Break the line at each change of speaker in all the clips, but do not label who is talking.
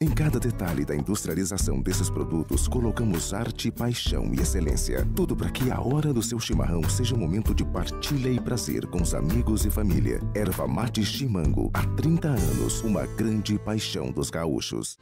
Em cada detalhe da industrialização desses produtos, colocamos arte, paixão e excelência. Tudo para que a hora do seu chimarrão seja um momento de partilha e prazer com os amigos e família. Erva Mate Chimango, há 30 anos, uma grande paixão dos gaúchos.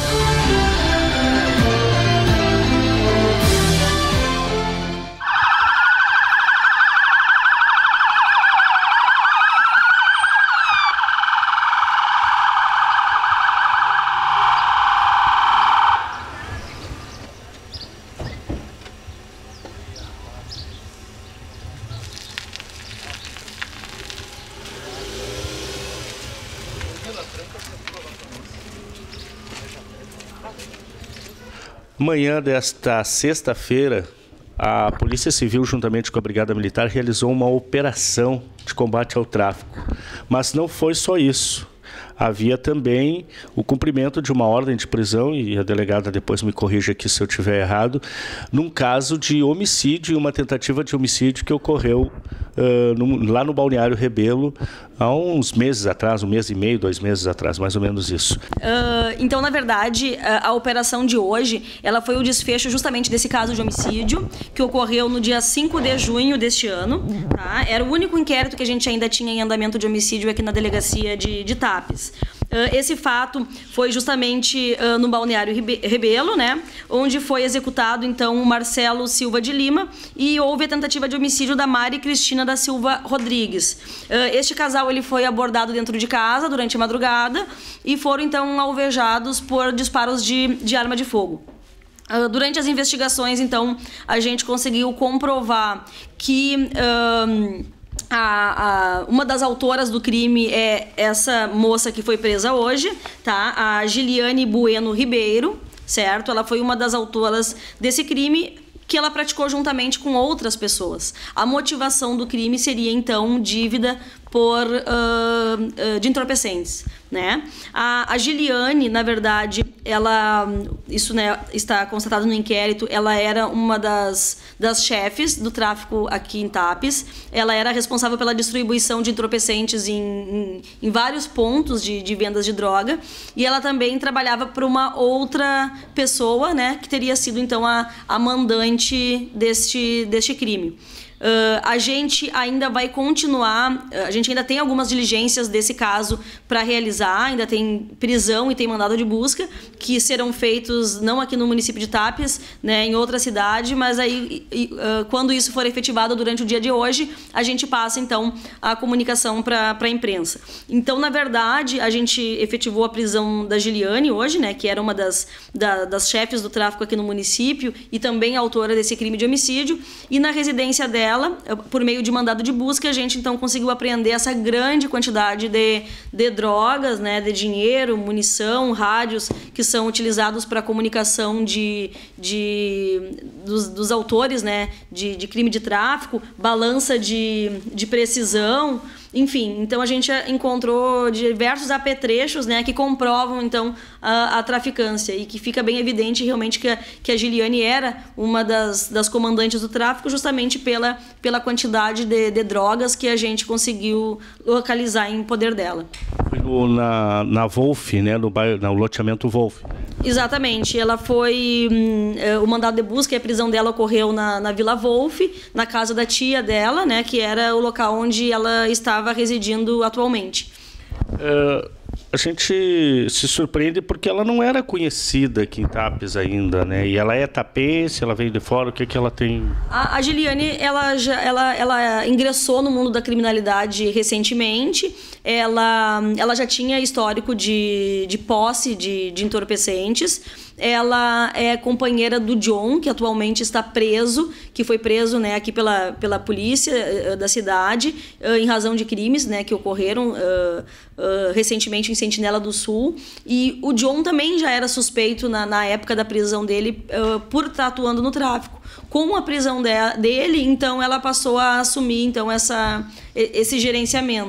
Manhã desta sexta-feira, a Polícia Civil, juntamente com a Brigada Militar, realizou uma operação de combate ao tráfico. Mas não foi só isso. Havia também o cumprimento de uma ordem de prisão, e a delegada depois me corrige aqui se eu estiver errado, num caso de homicídio, uma tentativa de homicídio que ocorreu lá no Balneário Rebelo há uns meses atrás, 1 mês e meio, 2 meses atrás, mais ou menos isso.
Então, na verdade, a operação de hoje, ela foi o desfecho justamente desse caso de homicídio, que ocorreu no dia 5 de junho deste ano. Tá? Era o único inquérito que a gente ainda tinha em andamento de homicídio aqui na delegacia de Tapes. Esse fato foi justamente no Balneário Rebelo, né, onde foi executado, então, o Marcelo Silva de Lima e houve a tentativa de homicídio da Mari Cristina da Silva Rodrigues. Este casal ele foi abordado dentro de casa durante a madrugada e foram, então, alvejados por disparos de arma de fogo. Durante as investigações, então, a gente conseguiu comprovar que uma das autoras do crime é essa moça que foi presa hoje, tá? A Giliane Bueno Ribeiro, certo? Ela foi uma das autoras desse crime que ela praticou juntamente com outras pessoas. A motivação do crime seria, então, dívida de entorpecentes, né? A Giliane, na verdade, isso, né, está constatado no inquérito, ela era uma das chefes do tráfico aqui em Tapes. Ela era responsável pela distribuição de entorpecentes em vários pontos de vendas de droga, e ela também trabalhava para uma outra pessoa, né, que teria sido, então, a mandante deste crime. A gente ainda vai continuar, a gente ainda tem algumas diligências desse caso para realizar, ainda tem prisão e tem mandado de busca, que serão feitos não aqui no município de Tapes, né, em outra cidade, mas aí quando isso for efetivado durante o dia de hoje, a gente passa então a comunicação para a imprensa. Então, na verdade, a gente efetivou a prisão da Giliane hoje, né, que era uma das chefes do tráfico aqui no município e também autora desse crime de homicídio, e na residência dela, por meio de mandado de busca, a gente então conseguiu apreender essa grande quantidade de drogas, né, de dinheiro, munição, rádios que são utilizados para a comunicação dos autores, né, de crime de tráfico, balança de precisão. Enfim, então a gente encontrou diversos apetrechos, né, que comprovam então a traficância, e que fica bem evidente realmente que a Giliane era uma das comandantes do tráfico, justamente pela quantidade de drogas que a gente conseguiu localizar em poder dela.
Foi na Wolf, né, no loteamento Wolf.
Exatamente, ela foi, o mandado de busca e a prisão dela ocorreu na Vila Wolf, na casa da tia dela, né, que era o local onde ela estava residindo atualmente.
A gente se surpreende porque ela não era conhecida aqui em Tapes ainda, né? E ela é tapense, ela veio de fora, o que ela tem? A
Giliane, ela ingressou no mundo da criminalidade recentemente. Ela já tinha histórico de posse de entorpecentes. Ela é companheira do John, que atualmente está preso, que foi preso, né, aqui pela polícia da cidade, em razão de crimes, né, que ocorreram recentemente em Sentinela do Sul. E o John também já era suspeito na época da prisão dele por estar atuando no tráfico. Com a prisão dele, então, ela passou a assumir então, esse gerenciamento.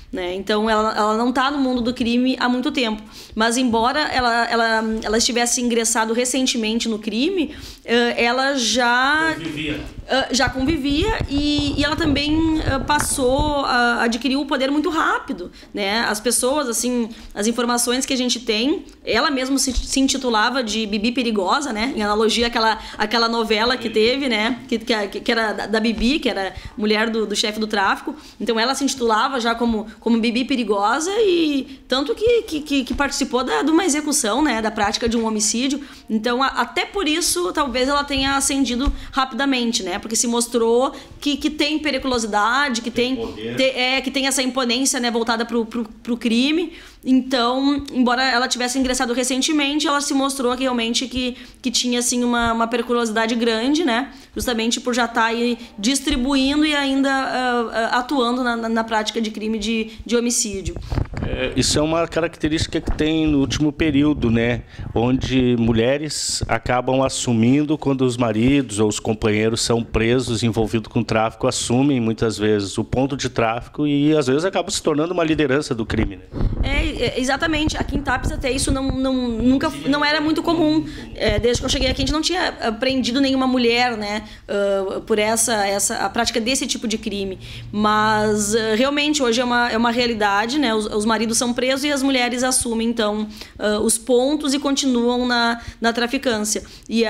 né? Então ela não está no mundo do crime há muito tempo, mas embora ela estivesse ingressado recentemente no crime, ela já convivia e ela também passou a adquirir o poder muito rápido, né? As pessoas, assim, as informações que a gente tem, ela mesma se intitulava de Bibi Perigosa, né? Em analogia àquela novela que teve, né? Que era da Bibi, que era mulher do chefe do tráfico. Então ela se intitulava já como Bibi Perigosa, e tanto que participou de uma execução, né? Da prática de um homicídio. Então até por isso talvez ela tenha ascendido rapidamente, né? Porque se mostrou que tem periculosidade, que tem essa imponência, né, voltada pro crime. Então, embora ela tivesse ingressado recentemente, ela se mostrou que realmente que tinha assim uma periculosidade grande, né? Justamente por já estar aí distribuindo e ainda atuando na prática de crime de homicídio.
Isso é uma característica que tem no último período, né? Onde mulheres acabam assumindo quando os maridos ou os companheiros são presos, envolvidos com tráfico, assumem muitas vezes o ponto de tráfico e às vezes acabam se tornando uma liderança do crime, né?
Exatamente. Aqui em Tapes até isso nunca não era muito comum. Desde que eu cheguei aqui a gente não tinha prendido nenhuma mulher, né? Por a prática desse tipo de crime. Mas realmente hoje é uma realidade, né? Os maridos são presos e as mulheres assumem então os pontos e continuam na traficância.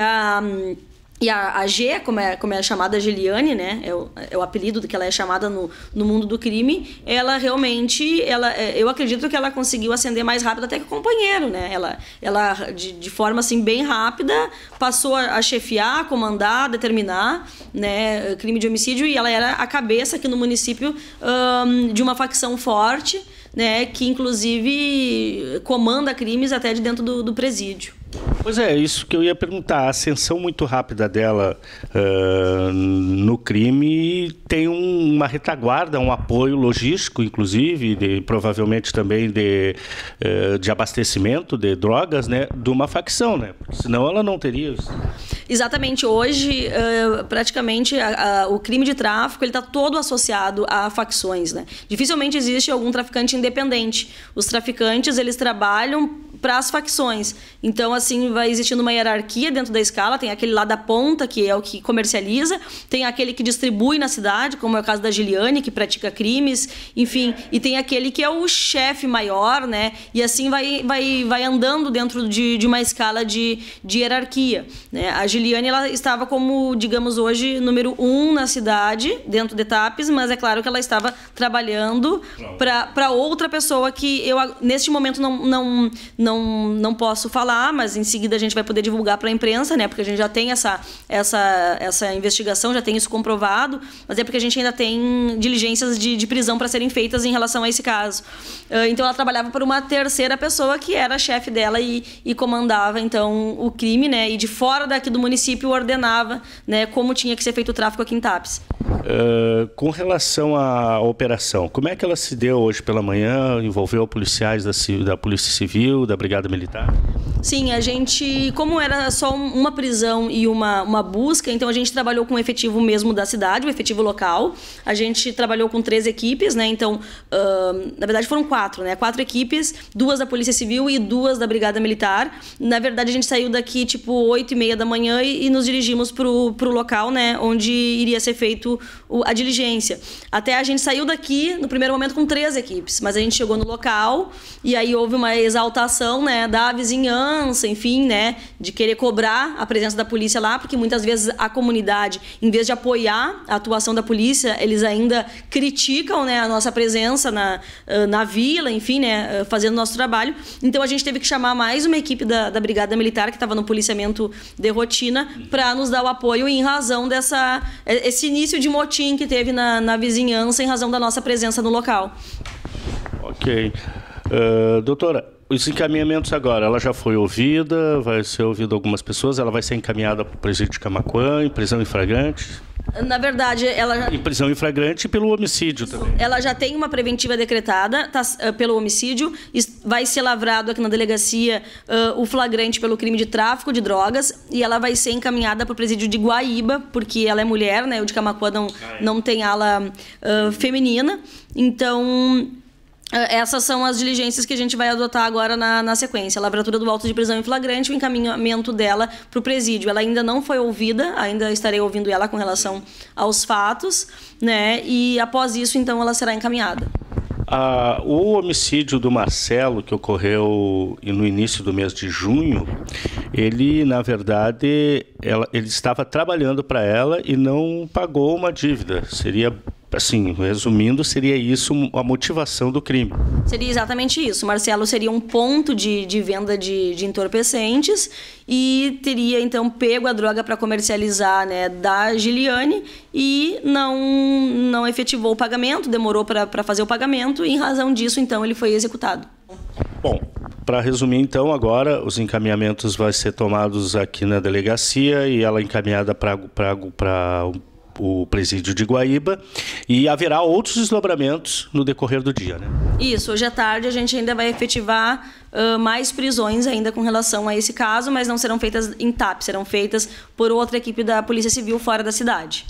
E a G, como é chamada, a Geliane, né? É o apelido que ela é chamada no mundo do crime. Ela realmente, eu acredito que ela conseguiu ascender mais rápido até que o companheiro, né? Ela de forma assim bem rápida passou a chefiar, a comandar, a determinar, né, crime de homicídio, e ela era a cabeça aqui no município de uma facção forte, né, que inclusive comanda crimes até de dentro do presídio.
Pois é, isso que eu ia perguntar. A ascensão muito rápida dela no crime tem uma retaguarda, um apoio logístico, inclusive, provavelmente também de abastecimento de drogas, né, de uma facção, né? Porque senão ela não teria isso.
Exatamente. Hoje, praticamente, o crime de tráfico está todo associado a facções, né? Dificilmente existe algum traficante independente. Os traficantes, eles trabalham para as facções. Então, assim, vai existindo uma hierarquia dentro da escala. Tem aquele lá da ponta, que é o que comercializa, tem aquele que distribui na cidade, como é o caso da Geliane, que pratica crimes, enfim, e tem aquele que é o chefe maior, né? E assim vai andando dentro de uma escala de hierarquia, né? A Geliane, ela estava como, digamos hoje, número 1 na cidade, dentro de Tapes, mas é claro que ela estava trabalhando para outra pessoa que eu, neste momento, não posso falar, mas em seguida a gente vai poder divulgar para a imprensa, né? Porque a gente já tem essa investigação, já tem isso comprovado, mas é porque a gente ainda tem diligências de prisão para serem feitas em relação a esse caso. Então ela trabalhava por uma terceira pessoa que era chefe dela e comandava então o crime, né? E de fora daqui do município ordenava, né, como tinha que ser feito o tráfico aqui em Tapes.
Com relação à operação, como é que ela se deu hoje pela manhã? Envolveu policiais da Polícia Civil, da Brigada Militar?
Sim, a gente, como era só uma prisão e uma busca, então a gente trabalhou com o efetivo mesmo da cidade, o efetivo local. A gente trabalhou com 3 equipes, né? Então, na verdade foram 4, né? 4 equipes, 2 da Polícia Civil e 2 da Brigada Militar. Na verdade, a gente saiu daqui tipo 8h30 da manhã e nos dirigimos pro local, né? Onde iria ser feito a diligência. Até a gente saiu daqui, no primeiro momento, com 3 equipes, mas a gente chegou no local e aí houve uma exaltação, né, da vizinhança, enfim, né, de querer cobrar a presença da polícia lá, porque muitas vezes a comunidade, em vez de apoiar a atuação da polícia, eles ainda criticam, né, a nossa presença na vila, enfim, né, fazendo nosso trabalho. Então a gente teve que chamar mais uma equipe da Brigada Militar, que estava no policiamento de rotina, para nos dar o apoio em razão esse início de motim que teve na vizinhança em razão da nossa presença no local.
Ok. Doutora, os encaminhamentos agora, ela já foi ouvida, vai ser ouvida algumas pessoas, ela vai ser encaminhada para o presídio de Camaquã, em prisão em flagrante?
Na verdade, ela...
Em prisão em flagrante e pelo homicídio também.
Ela já tem uma preventiva decretada pelo homicídio, vai ser lavrado aqui na delegacia o flagrante pelo crime de tráfico de drogas e ela vai ser encaminhada para o presídio de Guaíba, porque ela é mulher, né? O de Camaquã não tem ala feminina. Então... Essas são as diligências que a gente vai adotar agora na sequência. A lavratura do auto de prisão em flagrante, o encaminhamento dela para o presídio. Ela ainda não foi ouvida, ainda estarei ouvindo ela com relação aos fatos, né? E após isso, então, ela será encaminhada.
O homicídio do Marcelo, que ocorreu no início do mês de junho, ele, na verdade, ele estava trabalhando para ela e não pagou uma dívida. Seria, assim, resumindo, seria isso a motivação do crime.
Seria exatamente isso. Marcelo seria um ponto de venda de entorpecentes e teria, então, pego a droga para comercializar, né, da Giliane e não efetivou o pagamento, demorou para fazer o pagamento e, em razão disso, então, ele foi executado.
Bom, para resumir, então, agora os encaminhamentos vão ser tomados aqui na delegacia e ela encaminhada para o presídio de Guaíba, e haverá outros desdobramentos no decorrer do dia, né?
Isso, hoje à tarde a gente ainda vai efetivar mais prisões ainda com relação a esse caso, mas não serão feitas em TAP, serão feitas por outra equipe da Polícia Civil fora da cidade.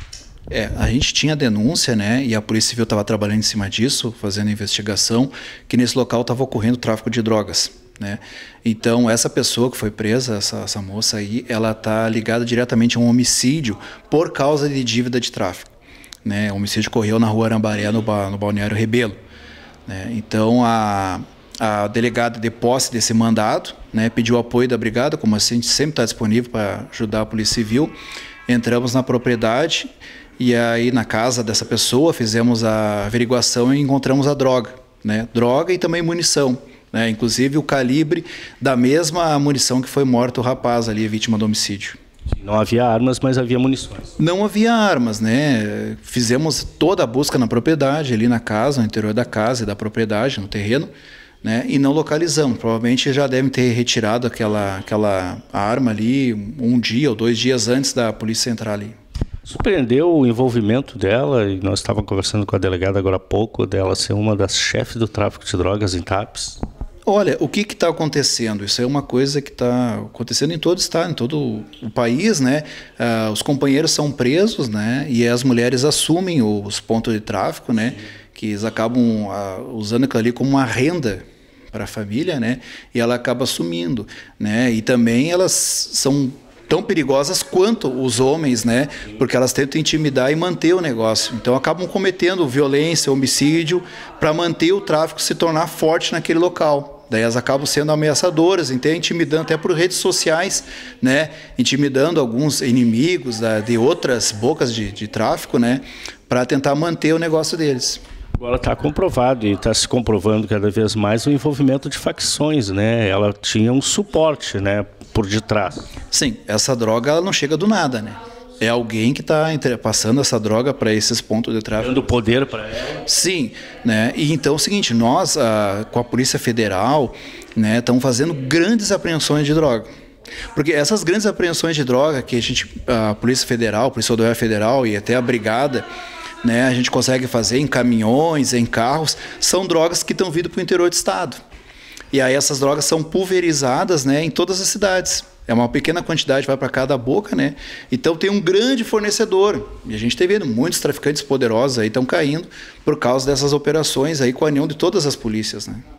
A gente tinha denúncia, né, e a Polícia Civil estava trabalhando em cima disso, fazendo investigação, que nesse local estava ocorrendo tráfico de drogas, né? Então, essa pessoa que foi presa, essa moça aí, ela está ligada diretamente a um homicídio por causa de dívida de tráfico, né? O homicídio ocorreu na rua Arambaré, no Balneário Rebelo, né? Então, a delegada, de posse desse mandado, né, pediu apoio da brigada, como assim, a gente sempre está disponível para ajudar a Polícia Civil. Entramos na propriedade e aí na casa dessa pessoa fizemos a averiguação e encontramos a droga, né? Droga e também munição, né? Inclusive o calibre da mesma munição que foi morto o rapaz ali, vítima do homicídio.
Não havia armas, mas havia munições.
Não havia armas, né? Fizemos toda a busca na propriedade, ali na casa, no interior da casa e da propriedade, no terreno, né? E não localizamos. Provavelmente já devem ter retirado aquela arma ali um dia ou 2 dias antes da polícia entrar ali.
Surpreendeu o envolvimento dela, e nós estávamos conversando com a delegada agora há pouco, dela ser uma das chefes do tráfico de drogas em TAPs.
Olha, o que está acontecendo? Isso é uma coisa que está acontecendo em todo o estado, em todo o país, né? Os companheiros são presos, né? E as mulheres assumem os pontos de tráfico, né? Que eles acabam usando aquilo ali como uma renda para a família, né? E ela acaba assumindo, né? E também elas são tão perigosas quanto os homens, né? Porque elas tentam intimidar e manter o negócio. Então acabam cometendo violência, homicídio, para manter o tráfico se tornar forte naquele local. Daí elas acabam sendo ameaçadoras, então intimidando até por redes sociais, né? Intimidando alguns inimigos de outras bocas de tráfico, né? Para tentar manter o negócio deles.
Agora está comprovado e está se comprovando cada vez mais o envolvimento de facções, né? Ela tinha um suporte, né, por detrás.
Sim, essa droga ela não chega do nada, né? É alguém que está passando essa droga para esses pontos de tráfico.
Dando poder para ela.
Sim, né? E então é o seguinte, nós com a Polícia Federal, né, estamos fazendo grandes apreensões de droga. Porque essas grandes apreensões de droga que a Polícia Federal, a Polícia Rodoviária Federal e até a Brigada, né, a gente consegue fazer em caminhões, em carros, são drogas que estão vindo para o interior do estado. E aí essas drogas são pulverizadas, né, em todas as cidades. É uma pequena quantidade, vai para cada boca, né? Então tem um grande fornecedor. E a gente está vendo muitos traficantes poderosos aí estão caindo por causa dessas operações aí com a união de todas as polícias, né?